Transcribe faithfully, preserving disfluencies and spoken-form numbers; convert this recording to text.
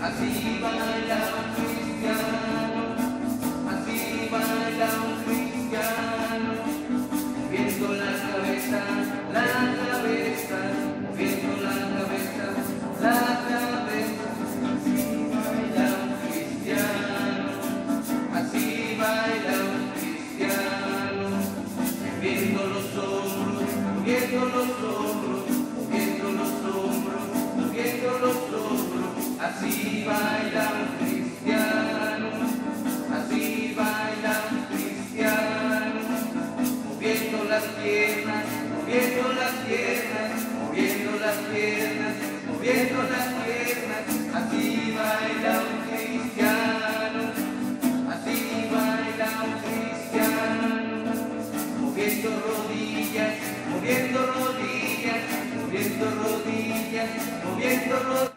así baila un cristiano, así baila un cristiano, moviendo la cabeza, la cabeza, moviendo la cabeza, la cabeza, así baila un cristiano, así baila un cristiano, moviendo los hombros, moviendo los hombros, moviendo los hombros, moviendo los hombros, así baila un cristiano, así baila un cristiano, moviendo las piernas, moviendo las piernas, moviendo las piernas, moviendo las piernas, así baila un cristiano, así baila un cristiano, moviendo rodillas, moviendo rodillas, moviendo rodillas, moviendo rodillas.